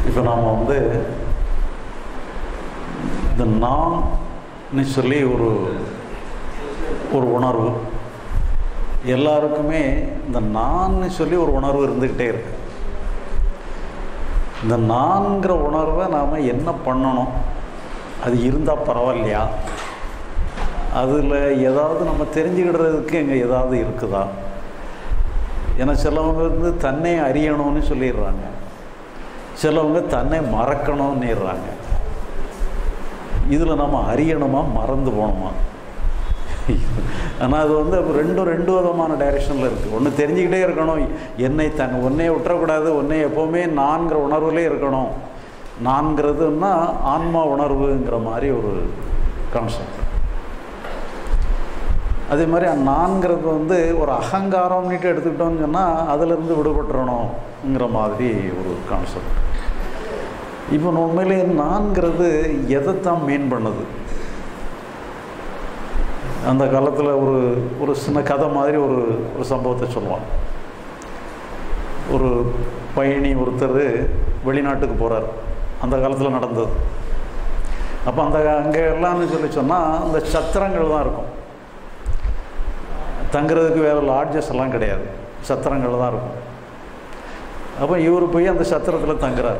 இப்போ நாம் வந்து இந்த நான் சொல்லி ஒரு உணர்வு எல்லாருக்குமே இந்த நான் சொல்லி ஒரு உணர்வு இருந்துக்கிட்டே இருக்கு. இந்த நான்கிற உணர்வை நாம் என்ன பண்ணணும், அது இருந்தால் பரவாயில்லையா, அதில் ஏதாவது நம்ம தெரிஞ்சுக்கிடுறதுக்கு எங்கே ஏதாவது இருக்குதா? ஏன்னா சிலவங்க வந்து தன்னை அறியணும்னு சொல்லிடுறாங்க, சிலவங்க தன்னை மறக்கணும்னுறாங்க. இதில் நம்ம அறியணுமா மறந்து போகணுமா? ஆனால் அது வந்து ரெண்டு விதமான டைரெக்ஷனில் இருக்குது. ஒன்று தெரிஞ்சுக்கிட்டே இருக்கணும், என்னை ஒன்றையை விட்டுறக்கூடாது, ஒன்றை எப்போவுமே நான்கிற உணர்வுலே இருக்கணும். நான்கிறதுன்னா ஆன்மா உணர்வுங்கிற மாதிரி ஒரு கான்செப்ட். அதே மாதிரி நான்கிறது வந்து ஒரு அகங்காரம்னுட்டு எடுத்துக்கிட்டோம்னு சொன்னால் அதிலிருந்து விடுபட்டுறணுங்கிற மாதிரி ஒரு கான்செப்ட். இப்போ உண்மையிலே நான்கிறது எதைத்தான் மீன் பண்ணுது? அந்த காலத்தில் ஒரு சின்ன கதை மாதிரி ஒரு சம்பவத்தை சொல்லுவாங்க. ஒரு பயணி ஒருத்தர் வெளிநாட்டுக்கு போகிறார், அந்த காலத்தில் நடந்தது. அப்போ அங்கே எல்லாம்னு சொன்னால் அந்த சத்திரங்கள் தான் இருக்கும், தங்குறதுக்கு வேறு லாட்ஜஸ் எல்லாம் கிடையாது, சத்திரங்கள் தான் இருக்கும். அப்போ இவர் போய் அந்த சத்திரத்தில் தங்குறார்.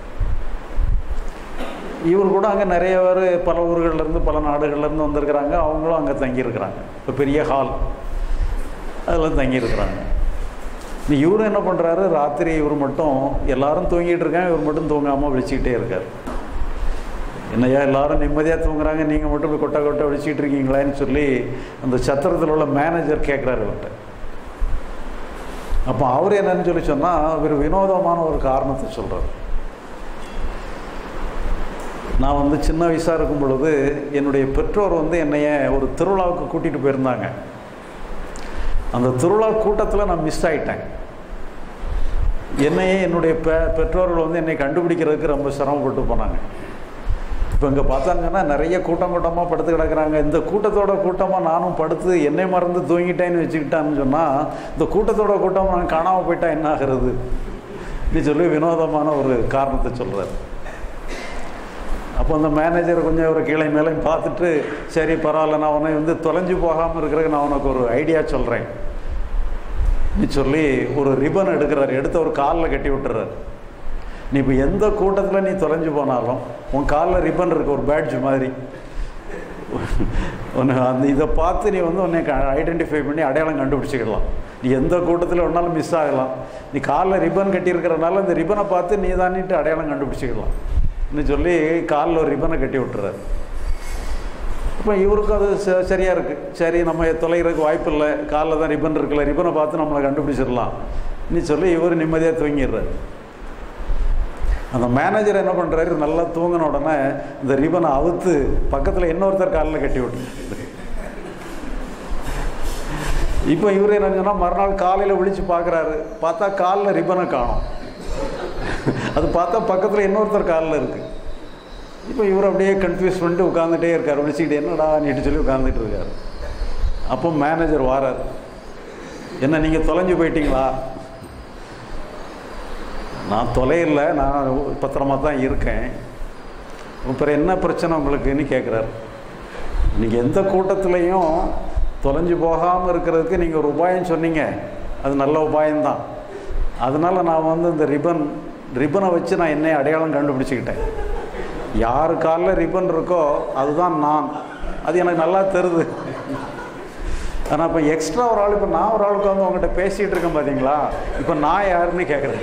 இவர் கூட அங்கே நிறைய பேர் பல ஊர்கள்லேருந்து பல நாடுகள்லேருந்து வந்திருக்கிறாங்க, அவங்களும் அங்கே தங்கியிருக்கிறாங்க. இப்போ பெரிய ஹால் அதில் தங்கியிருக்கிறாங்க. இவரும் என்ன பண்ணுறாரு, ராத்திரி இவர் மட்டும் எல்லோரும் தூங்கிட்டு இருக்காங்க, இவர் மட்டும் தூங்காமல் விழிச்சிக்கிட்டே இருக்கார். என்னையா எல்லோரும் நிம்மதியாக தூங்குறாங்க, நீங்கள் மட்டும் இப்படி கொட்டை விழிச்சிக்கிட்டு இருக்கீங்களான்னு சொல்லி அந்த சத்திரத்தில் உள்ள மேனேஜர் கேட்குறாரு இவர்கிட்ட. அப்போ அவர் என்னன்னு சொன்னால் இவர் வினோதமான ஒரு காரணத்தை சொல்கிறார். நான் வந்து சின்ன வயசாக இருக்கும் பொழுது என்னுடைய பெற்றோர் வந்து என்னைய ஒரு திருவிழாவுக்கு கூட்டிகிட்டு போயிருந்தாங்க. அந்த திருவிழா கூட்டத்தில் நான் மிஸ் ஆகிட்டேன். என்னையே என்னுடைய பெற்றோர்கள் வந்து என்னை கண்டுபிடிக்கிறதுக்கு ரொம்ப சிரமப்பட்டு போனாங்க. இப்போ இங்கே பார்த்தாங்கன்னா நிறைய கூட்டமாக படுத்து கிடக்கிறாங்க. இந்த கூட்டமாக நானும் படுத்து என்னை மறந்து தூங்கிட்டேன்னு வச்சுக்கிட்டான்னு சொன்னால் இந்த கூட்டமாக நான் காணாமல் போயிட்டா என்ன ஆகிறது இப்படி சொல்லி வினோதமான ஒரு காரணத்தை சொல்கிறார். அப்போ அந்த மேனேஜர் கொஞ்சம் ஒரு கீழே மேலே பார்த்துட்டு, சரி பரவாயில்ல, நான் உன்னை வந்து தொலைஞ்சு போகாமல் இருக்கிறதுக்கு நான் உனக்கு ஒரு ஐடியா சொல்கிறேன் நீ சொல்லி ஒரு ரிப்பன் எடுக்கிறார், எடுத்து ஒரு காலில் கட்டி விட்டுறாரு. நீ இப்போ எந்த கூட்டத்தில் நீ தொலைஞ்சு போனாலும் உன் காலில் ரிப்பன் இருக்குது, ஒரு பேட்ஜ் மாதிரி. அந்த இதை பார்த்து நீ வந்து உன்னை ஐடென்டிஃபை பண்ணி அடையாளம் கண்டுபிடிச்சிக்கலாம். நீ எந்த கூட்டத்தில் ஒன்றாலும் மிஸ் ஆகலாம், நீ காலில் ரிப்பன் கட்டியிருக்கிறனால இந்த ரிப்பனை பார்த்து நீ தானிட்டு அடையாளம் கண்டுபிடிச்சிக்கலாம் சொல்லி காலில் ஒரு ரிப்பனை கட்டி விட்டுறாரு. இப்போ இவருக்கும் அது சரியாக இருக்குது. சரி, நம்ம தொலைகிறதுக்கு வாய்ப்பு இல்லை, காலில் தான் ரிப்பன் இருக்குல்ல, ரிப்பனை பார்த்து நம்மளை கண்டுபிடிச்சிடலாம் சொல்லி இவர் நிம்மதியாக தூங்கிடுறாரு. அந்த மேனேஜர் என்ன பண்ணுறாரு, நல்லா தூங்கின உடனே இந்த ரிப்பனை அவுத்து பக்கத்தில் இன்னொருத்தர் காலில் கட்டி விட்டு, இப்போ இவர் என்ன சொன்னால் மறுநாள் காலையில் விழித்து பார்க்குறாரு, பார்த்தா காலில் ரிப்பனை காணும். அது பார்த்தா பக்கத்தில் இன்னொருத்தர் காலில் இருக்குது. இப்போ இவர் அப்படியே கன்ஃபியூஸ் பண்ணிட்டு உட்காந்துட்டே இருக்கார், விழிச்சிக்கிட்டு என்னடா நீட்டு சொல்லி உட்காந்துட்டு இருக்கார். அப்போ மேனேஜர் வாரார், என்ன நீங்கள் தொலைஞ்சு போயிட்டீங்களா? நான் தொலையில்லை, நான் பத்திரமாக தான் இருக்கேன். அப்புறம் என்ன பிரச்சனை உங்களுக்குன்னு கேட்குறாரு. நீங்கள் எந்த கூட்டத்துலேயும் தொலைஞ்சு போகாமல் இருக்கிறதுக்கு நீங்கள் ஒரு உபாயம் சொன்னீங்க, அது நல்ல உபாயம்தான். அதனால் நான் வந்து இந்த ரிப்பனை வச்சு நான் என்னை அடையாளம் கண்டுபிடிச்சிக்கிட்டேன். யார் காலில் ரிப்பன் இருக்கோ அதுதான் நான், அது எனக்கு நல்லா தெரியுது. ஆனால் இப்போ எக்ஸ்ட்ரா ஒரு ஆள், இப்போ நான் ஒரு ஆளுக்கு வந்து உங்கள்கிட்ட பேசிகிட்டு இருக்கேன் பார்த்தீங்களா, இப்போ நான் யாருன்னு கேட்குறேன்.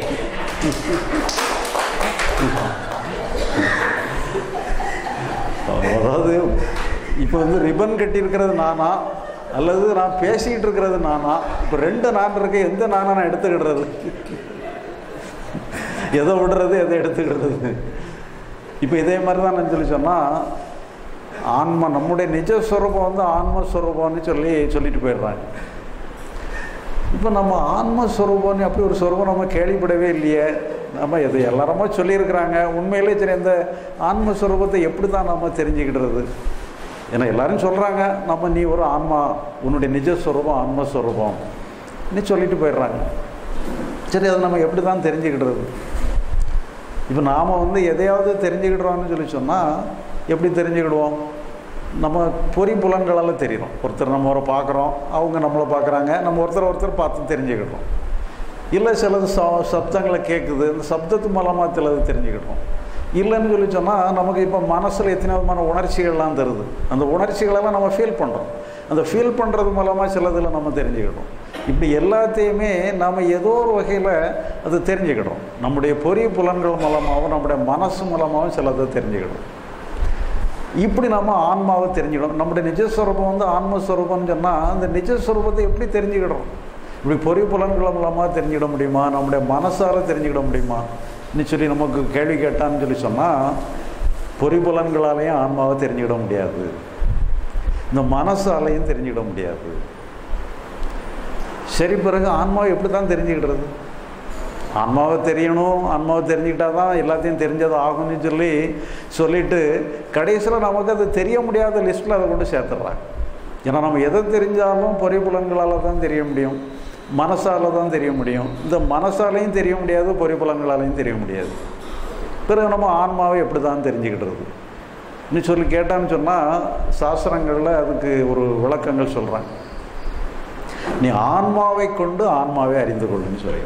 அதாவது இப்போ வந்து ரிப்பன் கட்டியிருக்கிறது நானா அல்லது நான் பேசிக்கிட்டு இருக்கிறது நானா? இப்போ ரெண்டு நான் இருக்க, எந்த நானா நான் எடுத்துக்கிடுறது? எதை விடுறது, எதை எடுத்துக்கிடுறது? இப்போ இதே மாதிரி தான் நான் சொன்னால் ஆன்மா, நம்முடைய நிஜஸ்வரூபம் வந்து ஆன்மஸ்வரூபம்னு சொல்லிட்டு போயிடுறாங்க. இப்போ நம்ம ஆன்மஸ்வரூபம்னு அப்படி ஒரு ஸ்வரூபம் நம்ம கேள்விப்படவே இல்லையே. நம்ம எது எல்லாருமா சொல்லியிருக்கிறாங்க, உண்மையிலே சரி இந்த ஆன்மஸ்வரூபத்தை எப்படி தான் நம்ம தெரிஞ்சுக்கிடுறது? ஏன்னா எல்லோரும் சொல்கிறாங்க, நம்ம நீ ஒரு ஆன்மா, உன்னுடைய நிஜஸ்வரூபம் ஆன்மஸ்வரூபம் நீ சொல்லிட்டு போயிடுறாங்க. சரி, அதை நம்ம எப்படி தான் தெரிஞ்சுக்கிடுறது? இப்போ நாம் வந்து எதையாவது தெரிஞ்சுக்கிடுறோம்னு சொல்லி சொன்னால் எப்படி தெரிஞ்சுக்கிடுவோம்? நம்ம பொறி புலன்களால் தெரிகிறோம். ஒருத்தர் நம்ம ஒரு பார்க்குறோம், அவங்க நம்மளை பார்க்குறாங்க, நம்ம ஒருத்தர் பார்த்து தெரிஞ்சுக்கிடுறோம். இல்லை சிலது சப்தங்களை கேட்குது, அந்த சப்தத்து மூலமாக சிலது தெரிஞ்சுக்கிடுறோம். இல்லைன்னு சொல்லி சொன்னால் நமக்கு இப்போ மனசில் எத்தனை விதமான உணர்ச்சிகள்லாம் தருது, அந்த உணர்ச்சிகளெல்லாம் நம்ம ஃபீல் பண்ணுறோம். அந்த ஃபீல் பண்ணுறது மூலமாக சிலதில் நம்ம தெரிஞ்சுக்கிடுறோம். இப்படி எல்லாத்தையுமே நாம் ஏதோ ஒரு வகையில் அது தெரிஞ்சுக்கிடுறோம். நம்முடைய பொறி புலன்கள் மூலமாகவும் நம்முடைய மனசு மூலமாகவும் சிலதை தெரிஞ்சுக்கிடுறோம். இப்படி நம்ம ஆன்மாவை தெரிஞ்சுக்கிடும். நம்முடைய நிஜஸ்வரூபம் வந்து ஆன்மஸ்வரூபம்னு சொன்னால் அந்த நிஜஸ்வரூபத்தை எப்படி தெரிஞ்சுக்கிடுறோம்? இப்படி பொறி புலன்கள் மூலமாக தெரிஞ்சுக்கிட முடியுமா? நம்முடைய மனசால் தெரிஞ்சுக்கிட முடியுமா சொல்லி நமக்கு கேள்வி கேட்டான்னு சொல்லி சொன்னால், பொறி புலன்களாலேயும் ஆன்மாவை தெரிஞ்சுக்கிட முடியாது, இந்த மனசாலையும் தெரிஞ்சுக்கிட முடியாது. சரி, பிறகு ஆன்மாவை எப்படி தான் தெரிஞ்சுக்கிடுறது? ஆன்மாவை தெரியணும், ஆன்மாவை தெரிஞ்சுக்கிட்டா தான் எல்லாத்தையும் தெரிஞ்சது ஆகும்னு சொல்லிட்டு கடைசியில் நமக்கு அது தெரிய முடியாத லிஸ்ட்டில் அதை கொண்டு சேர்த்துடுறாங்க. ஏன்னா நம்ம எதை தெரிஞ்சாலும் பொறி புலன்களால் தான் தெரிய முடியும், மனசால் தான் தெரிய முடியும். இந்த மனசாலையும் தெரிய முடியாது, பொறி புலன்களாலையும் தெரிய முடியாது. பிறகு நம்ம ஆன்மாவை எப்படி தான் தெரிஞ்சுக்கிடுறது சொல்லி கேட்டான்னு சொன்னால், சாஸ்திரங்களில் அதுக்கு ஒரு விளக்கங்கள் சொல்கிறாங்க. நீ ஆன்மாவை கொண்டு ஆன்மாவை அறிந்து கொள்ளுன்னு சொல்லி.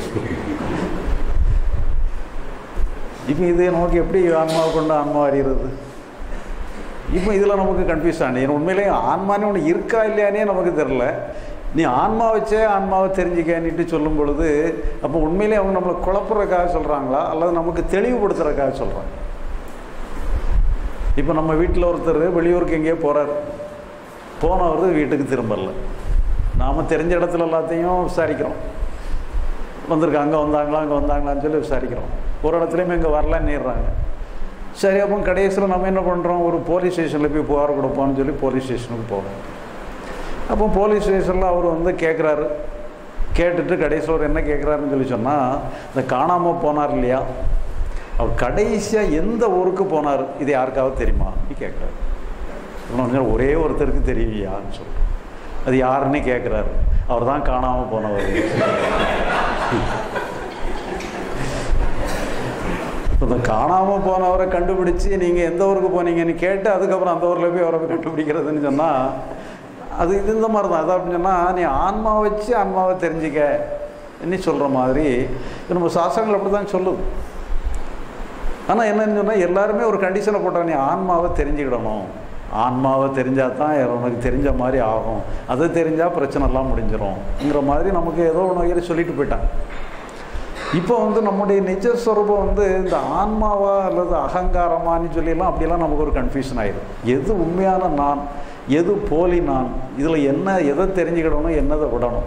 இப்போ இதை நமக்கு எப்படி ஆன்மாவை கொண்டு ஆன்மாவை அறிகிறது? இப்போ இதில் நமக்கு கன்ஃபியூஸ் ஆனது. உண்மையிலே ஆன்மானே ஒன்று இருக்கா இல்லையானே நமக்கு தெரில. நீ ஆன்மா வச்சே ஆன்மாவை தெரிஞ்சுக்கன்னுட்டு சொல்லும் பொழுது, அப்போ உண்மையிலே அவங்க நம்மளை குழப்புறதுக்காக சொல்கிறாங்களா அல்லது நமக்கு தெளிவுபடுத்துறதுக்காக சொல்கிறாங்க? இப்போ நம்ம வீட்டில் ஒருத்தர் வெளியூருக்கு எங்கேயோ போகிறார், போனவர் வீட்டுக்கு திரும்பல. நாம் தெரிஞ்ச இடத்துல எல்லாத்தையும் விசாரிக்கிறோம், வந்திருக்காங்க, அங்கே வந்தாங்களான்னு சொல்லி விசாரிக்கிறோம். ஒரு இடத்துலையுமே இங்கே வரலன்னுறாங்க. சரி, அப்போ கடைசியில் நம்ம என்ன பண்ணுறோம்? ஒரு போலீஸ் ஸ்டேஷனில் போய் புகார் கொடுப்போம்னு சொல்லி போலீஸ் ஸ்டேஷனுக்கு போகிறோம். அப்போ போலீஸ் ஸ்டேஷனில் அவர் கேட்குறாரு. கேட்டுட்டு கடைசியில் அவர் என்ன கேட்குறாருன்னு சொல்லி சொன்னால், இந்த காணாமல் போனார் இல்லையா, அவர் கடைசியாக எந்த ஊருக்கு போனார், இது யாருக்காவது தெரியுமா நீ கேட்குறாரு. இன்னொன்று ஒரே ஒருத்தருக்கு தெரியுவியான்னு சொல்கிறேன். அது யாருன்னு கேட்குறாரு. அவர் தான் காணாமல் போனவர். இந்த காணாமல் போனவரை கண்டுபிடிச்சி நீங்கள் எந்த ஊருக்கு போனீங்கன்னு கேட்டு அதுக்கப்புறம் அந்த ஊரில் போய் அவரை கண்டுபிடிக்கிறதுன்னு சொன்னால், அது இந்த மாதிரி தான். அது அப்படின்னு சொன்னால், நீ ஆன்மாவை வச்சு ஆன்மாவை தெரிஞ்சிக்க என்ன சொல்கிற மாதிரி நம்ம சாஸ்திரங்கள் அப்படி தான் சொல்லுது. ஆனால் என்னன்னு சொன்னால், எல்லாருமே ஒரு கண்டிஷனை போட்டாங்க, நீ ஆன்மாவை தெரிஞ்சுக்கிடணும், ஆன்மாவை தெரிஞ்சால் தான் உனக்கு தெரிஞ்ச மாதிரி ஆகும், அதை தெரிஞ்சால் பிரச்சனைலாம் முடிஞ்சிடும்ங்கிற மாதிரி நமக்கு ஏதோ ஒன்று வகையில் சொல்லிட்டு போயிட்டாங்க. இப்போ நம்முடைய நிஜஸ்வரூபம் இந்த ஆன்மாவா அல்லது அகங்காரமானு சொல்லிலாம் அப்படிலாம் நமக்கு ஒரு கன்ஃபியூஷன் ஆகிடும். எது உண்மையான நான், எது போலி நான், இதில் எதை தெரிஞ்சுக்கிடணும், என்னதை விடணும்.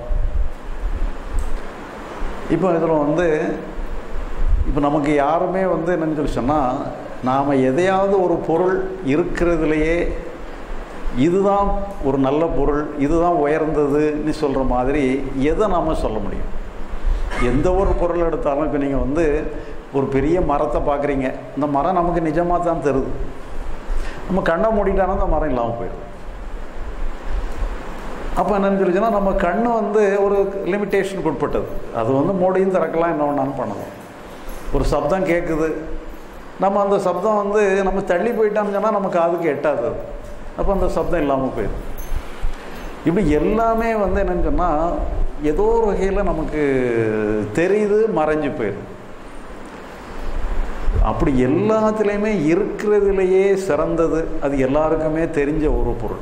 இப்போ இதில் இப்போ நமக்கு யாருமே என்னன்னு சொல்லி சொன்னால், நாம் எதையாவது ஒரு பொருள் இருக்கிறதுலையே இதுதான் ஒரு நல்ல பொருள், இதுதான் உயர்ந்ததுன்னு சொல்கிற மாதிரி எதை நாம் சொல்ல முடியும்? எந்த ஒரு பொருள் எடுத்தாலும், இப்போ நீங்கள் ஒரு பெரிய மரத்தை பார்க்குறீங்க, இந்த மரம் நமக்கு நிஜமாக தான் தருது. நம்ம கண்ணை மூடிட்டானா அந்த மரம் இல்லாமல் போயிடும். அப்போ என்னன்னு சொல்லிச்சுன்னா, நம்ம கண்ணு ஒரு லிமிட்டேஷனுக்கு உட்பட்டது. அது மூடியும் திறக்கலாம், என்ன ஒன்றாலும் பண்ணலாம். ஒரு சப்தம் கேட்குது, நம்ம அந்த சப்தம் நம்ம தள்ளி போயிட்டோம்னு சொன்னால் நமக்கு காதுக்கு எட்டாது, அப்போ அந்த சப்தம் இல்லாமல் போயிடும். இப்படி எல்லாமே என்னன்னு சொன்னால், ஏதோ ஒரு வகையில் நமக்கு தெரியுது, மறைஞ்சு போயிடும். அப்படி எல்லாத்துலேயுமே இருக்கிறதுலையே சிறந்தது, அது எல்லாருக்குமே தெரிஞ்ச ஒரு பொருள்.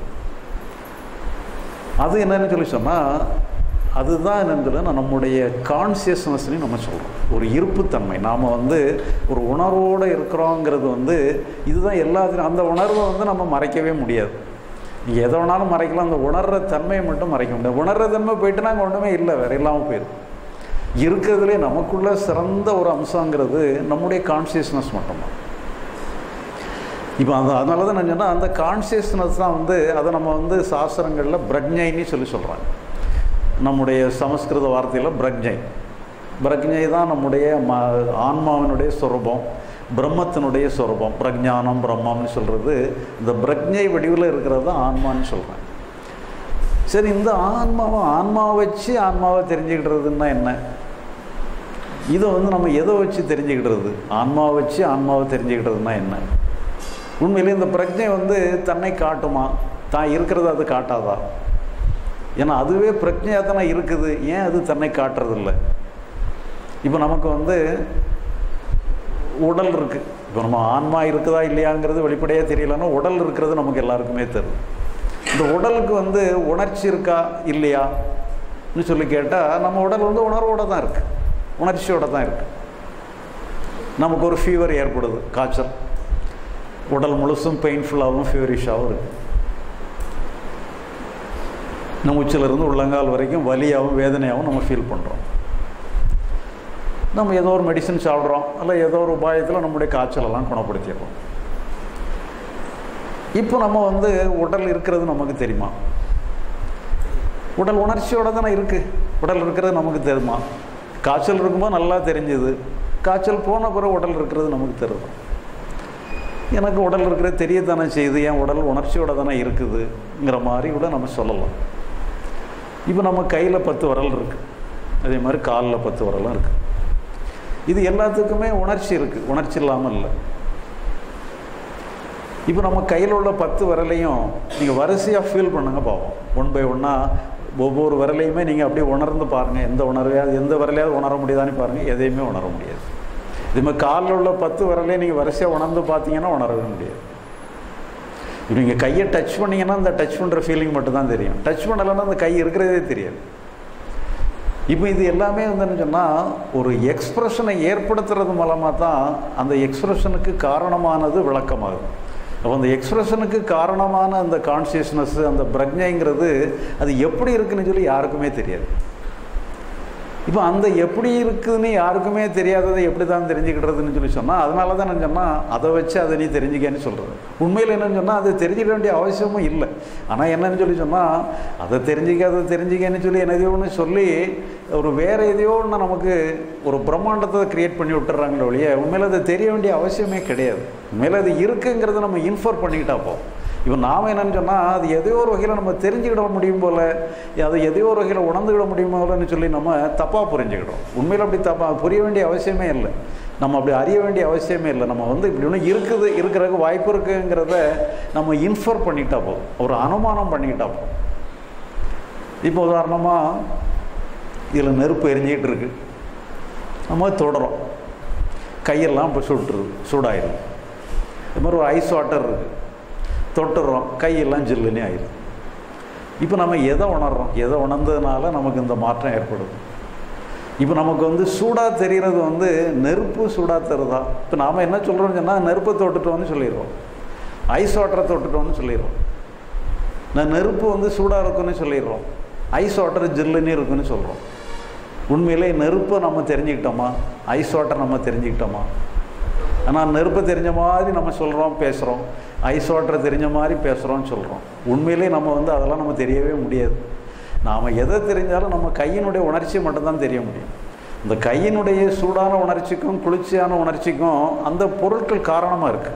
அது என்னன்னு சொல்லி சொன்னால், அதுதான் என்னன்னு சொல்ல நம்முடைய கான்சியஸ்னஸ்ன்னு நம்ம சொல்கிறோம். ஒரு இருப்புத்தன்மை, நாம் ஒரு உணர்வோடு இருக்கிறோங்கிறது இதுதான் எல்லாத்துலையும். அந்த உணர்வை நம்ம மறைக்கவே முடியாது. நீங்கள் எதை வேணாலும் மறைக்கலாம், அந்த உணர்கிற தன்மையை மட்டும் மறைக்க முடியாது. உணர்கிற தன்மை போயிட்டுனா அங்கே ஒன்றுமே இல்லை, வேறு இல்லாமல் போயிடும். இருக்கிறதுலே நமக்குள்ள சிறந்த ஒரு அம்சங்கிறது நம்முடைய கான்சியஸ்னஸ் மட்டும்தான். இப்போ அதனால தான் நான் சொன்னால், அந்த கான்சியஸ்னஸ் தான் அதை நம்ம சாஸ்திரங்களில் பிரக்ஞைன்னு சொல்லி சொல்கிறாங்க. நம்முடைய சமஸ்கிருத வார்த்தையில் பிரக்ஞை தான் நம்முடைய ஆன்மாவினுடைய சொரூபம், பிரம்மத்தினுடைய சொரூபம். பிரஜானம் பிரம்மம்னு சொல்கிறது இந்த பிரக்ஞை வடிவில் இருக்கிறது தான் ஆன்மான்னு சொல்கிறாங்க. சரி, இந்த ஆன்மாவை வச்சு ஆன்மாவை தெரிஞ்சுக்கிட்டதுன்னா என்ன? இதை வந்து நம்ம எதை வச்சு தெரிஞ்சுக்கிடுறது? ஆன்மாவை வச்சு ஆன்மாவை தெரிஞ்சுக்கிட்டதுன்னா என்ன? உண்மையிலே இந்த பிரஜை வந்து தன்னை காட்டுமா? தான் இருக்கிறது அது காட்டாதா? ஏன்னா அதுவே பிரஜையாக தானே இருக்குது, ஏன் அது தன்னை காட்டுறதில்ல? இப்போ நமக்கு வந்து உடல் இருக்குது. இப்போ நம்ம ஆன்மா இருக்குதா இல்லையாங்கிறது வெளிப்படையாக தெரியலன்னா உடல் இருக்கிறது நமக்கு எல்லாருக்குமே தெரியும். இந்த உடலுக்கு வந்து உணர்ச்சி இருக்கா இல்லையான்னு சொல்லி கேட்டால் நம்ம உடல் வந்து உணர்வோடு தான் இருக்குது, உணர்ச்சியோடு தான் இருக்குது. நமக்கு ஒரு ஃபீவர் ஏற்படுது, காய்ச்சல், உடல் முழுசும் பெயின்ஃபுல்லாகவும் ஃபீவரிஷாகவும் இருக்குது. நம்ம உச்சிலிருந்து உள்ளங்கால் வரைக்கும் வலியாகவும் வேதனையாகவும் நம்ம ஃபீல் பண்ணுறோம். நம்ம ஏதோ ஒரு மெடிசன் சாப்பிட்றோம், இல்லை ஏதோ ஒரு உபாயத்தில் நம்முடைய காய்ச்சலெல்லாம் குணப்படுத்திடுறோம். இப்போ நம்ம வந்து உடல் இருக்கிறது நமக்கு தெரியுமா? உடல் உணர்ச்சியோடு தானே இருக்குது. உடல் இருக்கிறது நமக்கு தெரியுமா? காய்ச்சல் இருக்கும்போது நல்லா தெரிஞ்சுது, காய்ச்சல் போன பிறகு உடல் இருக்கிறது நமக்கு தெரியுது. எனக்கு உடல் இருக்கிறது தெரியத்தானே செய்யுது, என் உடல் உணர்ச்சியோடு தானே இருக்குதுங்கிற மாதிரி கூட நம்ம சொல்லலாம். இப்போ நம்ம கையில் 10 விரல் இருக்குது, அதே மாதிரி காலில் 10 விரலும் இருக்குது. இது எல்லாத்துக்குமே உணர்ச்சி இருக்குது, உணர்ச்சி இல்லாமல் இல்லை. இப்போ நம்ம கையில் உள்ள 10 விரலையும் நீங்கள் வரிசையாக ஃபீல் பண்ணுங்க பார்ப்போம். 1 by 1 ஒவ்வொரு விரலையுமே நீங்கள் அப்படியே உணர்ந்து பாருங்கள். எந்த விரலையாவது உணர முடியுதான்னு பாருங்கள், எதையுமே உணர முடியாது. இதுமாதிரி காலில் உள்ள 10 விரலையும் நீங்கள் வரிசையாக உணர்ந்து பார்த்தீங்கன்னா உணரவே முடியாது. இப்போ நீங்கள் கையை டச் பண்ணிங்கன்னா அந்த டச் பண்ணுற ஃபீலிங் மட்டும்தான் தெரியும், டச் பண்ணலைன்னா அந்த கை இருக்கிறதே தெரியாது. இப்போ இது எல்லாமே வந்து என்ன சொன்னால் ஒரு எக்ஸ்ப்ரெஷனை ஏற்படுத்துறது மூலமாக தான் அந்த எக்ஸ்ப்ரெஷனுக்கு காரணமானது விளக்கமாகுது. அப்போ அந்த எக்ஸ்ப்ரெஷனுக்கு காரணமான அந்த கான்சியஸ்னஸ், அந்த பிரஜைங்கிறது அது எப்படி இருக்குதுன்னு சொல்லி யாருக்குமே தெரியாது. இப்போ அந்த எப்படி இருக்குதுன்னு யாருக்குமே தெரியாததை எப்படி தான் தெரிஞ்சுக்கிட்டதுன்னு சொல்லி சொன்னால், அதனால தான் என்ன சொன்னால் அதை வச்சு அதை நீ தெரிஞ்சுக்கன்னு சொல்கிறது. உண்மையில் என்னென்னு சொன்னால் அதை தெரிஞ்சிக்க வேண்டிய அவசியமும் இல்லை. ஆனால் என்னன்னு சொல்லி சொன்னால் அதை தெரிஞ்சுக்கன்னு சொல்லி என்னதையோ ஒன்று சொல்லி ஒரு வேறு எதையோ ஒன்று நமக்கு ஒரு பிரம்மாண்டத்தை க்ரியேட் பண்ணி விட்டுறாங்களே ஒழிய உண்மையில் அதை தெரிய வேண்டிய அவசியமே கிடையாது. உண்மையில் அது இருக்குங்கிறத நம்ம இன்ஃபர் பண்ணிக்கிட்டா போகும். இப்போ நாம் என்னென்னு சொன்னால் அது எதையோ ஒரு வகையில் நம்ம தெரிஞ்சுக்கிட முடியும் போல், அதை எதையோ ஒரு வகையில் உணர்ந்துக்கிட முடியும் போலன்னு சொல்லி நம்ம தப்பாக புரிஞ்சுக்கிட்டோம். உண்மையில் அப்படி தப்பாக புரிய வேண்டிய அவசியமே இல்லை, நம்ம அப்படி அறிய வேண்டிய அவசியமே இல்லை. நம்ம வந்து இப்படி ஒன்று இருக்கிறதுக்கு வாய்ப்பு இருக்குங்கிறத நம்ம இன்ஃபர் பண்ணிக்கிட்டா போதும், ஒரு அனுமானம் பண்ணிக்கிட்டா போதும். இப்போ உதாரணமாக இதில் நெருப்பு எரிஞ்சிக்கிட்டு இருக்குது, நம்ம தொடுறோம், கையெல்லாம் இப்போ சுட்டுருது, சூடாயிடுது. இது மாதிரி ஒரு ஐஸ் வாட்டர் இருக்குது, தொட்டுறோம், கையெல்லாம் ஜில்லுன்னே ஆயிடுது. இப்போ நம்ம எதை உணர்றோம்? எதை உணர்ந்ததுனால நமக்கு இந்த மாற்றம் ஏற்படுது? இப்போ நமக்கு வந்து சூடாக தெரிகிறது வந்து நெருப்பு சூடாக தருதா? இப்போ நாம் என்ன சொல்கிறோம்னு சொன்னால் நெருப்பை தொட்டுட்டோன்னு சொல்லிடுறோம், ஐஸ் வாட்டரை தொட்டுட்டோன்னு சொல்லிடுறோம். நான் நெருப்பு வந்து சூடாக இருக்குன்னு சொல்லிடுறோம், ஐஸ் வாட்டர் ஜில்லுன்னு இருக்குன்னு சொல்கிறோம். உண்மையிலே நெருப்பை நம்ம தெரிஞ்சுக்கிட்டோமா? ஐஸ் வாட்டர் நம்ம தெரிஞ்சுக்கிட்டோமா? ஆனால் நெருப்பை தெரிஞ்ச மாதிரி நம்ம சொல்கிறோம், பேசுகிறோம், ஐஸ் வாட்டரை தெரிஞ்ச மாதிரி பேசுகிறோன்னு சொல்கிறோம். உண்மையிலே நம்ம வந்து அதெல்லாம் நம்ம தெரியவே முடியாது. நாம் எதை தெரிஞ்சாலும் நம்ம கையினுடைய உணர்ச்சியை மட்டும்தான் தெரிய முடியும். இந்த கையினுடைய சூடான உணர்ச்சிக்கும் குளிர்ச்சியான உணர்ச்சிக்கும் அந்த பொருட்கள் காரணமாக இருக்குது.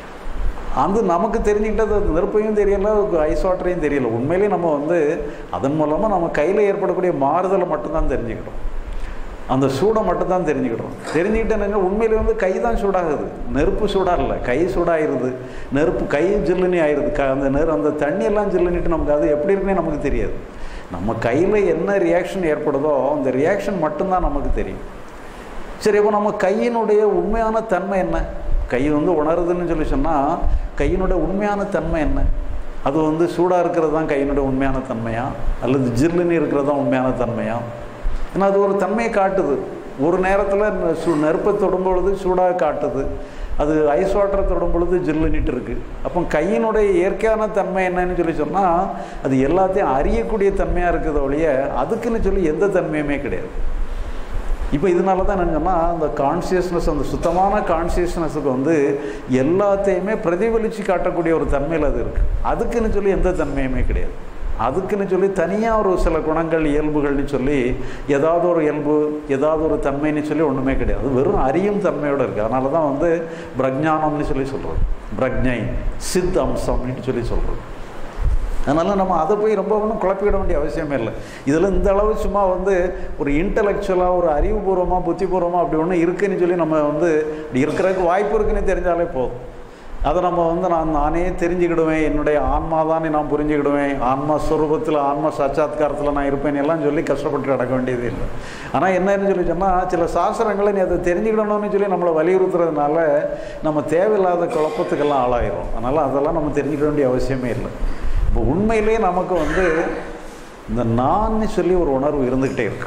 அது நமக்கு தெரிஞ்சுக்கிட்டது அது நெருப்பையும் தெரியலை, ஐஸ் வாட்டரையும் தெரியலை. உண்மையிலே நம்ம வந்து அதன் மூலமாக நம்ம கையில் ஏற்படக்கூடிய மாறுதலை மட்டும்தான் தெரிஞ்சுக்கிட்டோம், அந்த சூடை மட்டும்தான் தெரிஞ்சுக்கிட்டேன்னு உண்மையிலே வந்து கை தான் சூடாகுது, நெருப்பு சூடாக இல்லை, கை சூடாகிடுது. நெருப்பு கை ஜில்லுன்னு ஆயிடுது, அந்த தண்ணியெல்லாம் ஜில்லுன்னிட்டு நமக்கு அது எப்படி இருக்குன்னே நமக்கு தெரியாது. நம்ம கையில் என்ன ரியாக்ஷன் ஏற்படுதோ அந்த ரியாக்ஷன் மட்டும்தான் நமக்கு தெரியும். சரி, இப்போ நம்ம கையினுடைய உண்மையான தன்மை என்ன? கை வந்து உணருதுன்னு சொல்லி சொன்னால் கையினுடைய உண்மையான தன்மை என்ன? அது வந்து சூடாக இருக்கிறது தான் கையினுடைய உண்மையான தன்மையா, அல்லது ஜில்லுன்னு இருக்கிறது தான் உண்மையான தன்மையா? ஏன்னா அது ஒரு தன்மையை காட்டுது. ஒரு நேரத்தில் நெருப்பை தொடும் பொழுது சூடாக காட்டுது, அது ஐஸ் வாட்டரை தொடும் பொழுது ஜில்லுன்னிட்டு இருக்குது. அப்போ கையினுடைய இயற்கையான தன்மை என்னன்னு சொல்லி சொன்னால் அது எல்லாத்தையும் அறியக்கூடிய தன்மையாக இருக்குது ஒழிய அதுக்குன்னு சொல்லி எந்த தன்மையுமே கிடையாது. இப்போ இதனால தான் என்ன சொன்னால் அந்த கான்சியஸ்னஸ், அந்த சுத்தமான கான்சியஸ்னஸுக்கு வந்து எல்லாத்தையுமே பிரதிபலித்து காட்டக்கூடிய ஒரு தன்மையில் அது இருக்குது. அதுக்குன்னு சொல்லி எந்த தன்மையுமே கிடையாது. அதுக்குன்னு சொல்லி தனியாக ஒரு சில குணங்கள் இயல்புகள்னு சொல்லி ஏதாவது ஒரு இயல்பு ஏதாவது ஒரு தன்மைன்னு சொல்லி ஒன்றுமே கிடையாது. அது வெறும் அறியும் தன்மையோடு இருக்குது. அதனால தான் வந்து பிரஜானம்னு சொல்லி சொல்கிறது, பிரஜை சித் அம்சம்னு சொல்லி சொல்கிறது. அதனால் நம்ம அதை போய் ரொம்ப ஒன்றும் குழப்பிவிட வேண்டிய அவசியமே இல்லை. இதில் இந்த அளவு சும்மா ஒரு இன்டலெக்சுவலாக ஒரு அறிவுபூர்வமாக புத்திபூர்வமாக அப்படி ஒன்று இருக்குதுன்னு சொல்லி நம்ம இப்படி இருக்கிறதுக்கு வாய்ப்பு இருக்குன்னு தெரிஞ்சாலே போதும். அதை நம்ம நானே தெரிஞ்சுக்கிடுவேன், என்னுடைய ஆன்மா தானே நான் புரிஞ்சுக்கிடுவேன், ஆன்மா ஸ்வரூபத்தில் ஆன்மா சாட்சாத்காரத்தில் நான் இருப்பேன் எல்லாம் சொல்லி கஷ்டப்பட்டு நடக்க வேண்டியது இல்லை. ஆனால் என்னன்னு சொல்லி சொன்னால் சில சாஸ்திரங்களை நீ அதை தெரிஞ்சுக்கிடணும்னு சொல்லி நம்மளை வலியுறுத்துறதுனால நம்ம தேவையில்லாத குழப்பத்துக்கெல்லாம் ஆளாயிரும். அதனால் அதெல்லாம் நம்ம தெரிஞ்சுக்க வேண்டிய அவசியமே இல்லை. இப்போ உண்மையிலேயே நமக்கு இந்த நான் சொல்லி ஒரு உணர்வு இருந்துக்கிட்டே இருக்கு.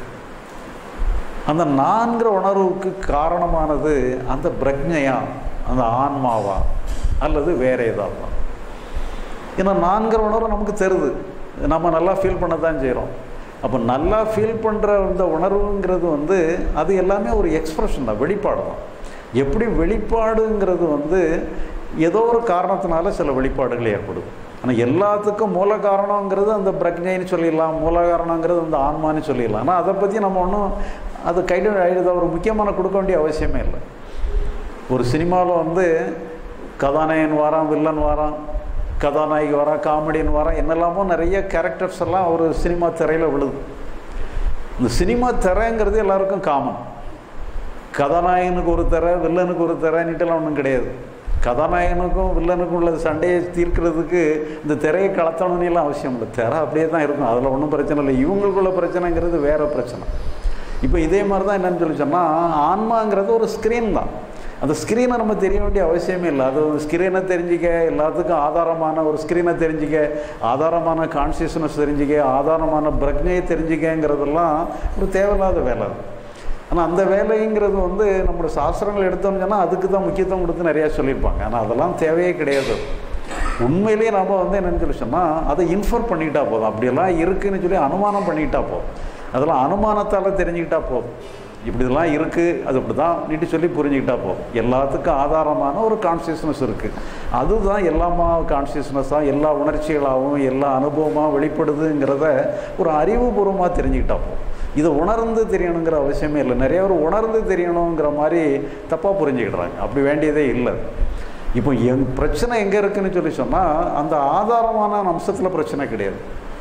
அந்த நான்கிற உணர்வுக்கு காரணமானது அந்த பிரக்ஞையா, அந்த ஆன்மாவா, அல்லது வேற ஏதாவது தான். ஏன்னா நான்கிற உணர்வு நமக்கு தருது, நம்ம நல்லா ஃபீல் பண்ண தான் செய்கிறோம். அப்போ நல்லா ஃபீல் பண்ணுற இந்த உணர்வுங்கிறது அது எல்லாமே ஒரு எக்ஸ்ப்ரெஷன் தான், வெளிப்பாடு தான். எப்படி வெளிப்பாடுங்கிறது ஏதோ ஒரு காரணத்தினால சில வெளிப்பாடுகள் ஏற்படுது. ஆனால் எல்லாத்துக்கும் மூல காரணங்கிறது அந்த பிரக்ஞைன்னு சொல்லிடலாம், மூல காரணங்கிறது அந்த ஆன்மான்னு சொல்லிடலாம். ஆனால் அதை பற்றி நம்ம ஒன்றும் அது கைது ஒரு முக்கியமான கொடுக்க வேண்டிய அவசியமே இல்லை. ஒரு சினிமாவில் கதாநாயகன் வாரான், வில்லன் வாரான், கதாநாயகி வாரான், காமெடியன் வாரான், என்னெல்லாமோ நிறைய கேரக்டர்ஸ் எல்லாம் ஒரு சினிமா திரையில் விழுது. இந்த சினிமா திரைங்கிறது எல்லாருக்கும் காமன். கதாநாயகனுக்கு ஒரு திரை, வில்லனுக்கு ஒரு திரைன்னுட்டுலாம் ஒன்றும் கிடையாது. கதாநாயகனுக்கும் வில்லனுக்கும் உள்ள சண்டையை தீர்க்கிறதுக்கு இந்த திரையை கலத்தணும்னு எல்லாம் அவசியம் இல்லை. திரை அப்படியே தான் இருக்கும், அதில் ஒன்றும் பிரச்சனை இல்லை. இவங்களுக்குள்ள பிரச்சனைங்கிறது வேறு பிரச்சனை. இப்போ இதே மாதிரி தான் என்னன்னு சொல்லி சொன்னால், ஆன்மாங்கிறது ஒரு ஸ்க்ரீன் தான். அந்த ஸ்க்ரீனை நம்ம தெரிய வேண்டிய அவசியமே இல்லை. அது ஸ்க்ரீனை தெரிஞ்சிக்க, எல்லாத்துக்கும் ஆதாரமான ஒரு ஸ்க்ரீனை தெரிஞ்சிக்க, ஆதாரமான கான்சியஸ்னஸ் தெரிஞ்சிக்க, ஆதாரமான பிரக்ஞையை தெரிஞ்சிக்கங்கிறதெல்லாம் ஒரு தேவையில்லாத வேலை. ஆனால் அந்த வேலைங்கிறது நம்மளோட சாஸ்திரங்கள் எடுத்தோம்னு சொன்னால் அதுக்கு தான் முக்கியத்துவம் கொடுத்து நிறையா சொல்லியிருப்பாங்க. ஆனால் அதெல்லாம் தேவையே கிடையாது. உண்மையிலேயே நம்ம என்னென்னு சொல்லி சொன்னால் அதை இன்ஃபர் பண்ணிக்கிட்டா போதும். அப்படியெல்லாம் இருக்குதுன்னு சொல்லி அனுமானம் பண்ணிக்கிட்டா போதும். அதெல்லாம் அனுமானத்தால் தெரிஞ்சுக்கிட்டா போதும். இப்படிலாம் இருக்குது, அது இப்படி தான் நீட்டு சொல்லி புரிஞ்சுக்கிட்டா போதும். எல்லாத்துக்கும் ஆதாரமான ஒரு கான்சியஸ்னஸ் இருக்குது. அதுதான் எல்லாமா கான்சியஸ்னஸாக, எல்லா உணர்ச்சிகளாகவும், எல்லா அனுபவமாக வெளிப்படுதுங்கிறத ஒரு அறிவுபூர்வமாக தெரிஞ்சுக்கிட்டா போதும். இதை உணர்ந்து தெரியணுங்கிற அவசியமே இல்லை. நிறைய பேர் உணர்ந்து தெரியணுங்கிற மாதிரி தப்பாக புரிஞ்சுக்கிடுறாங்க. அப்படி வேண்டியதே இல்லை. இப்போ பிரச்சனை எங்கே இருக்குதுன்னு சொல்லி சொன்னால், அந்த ஆதாரமான அம்சத்தில் பிரச்சனை கிடையாது.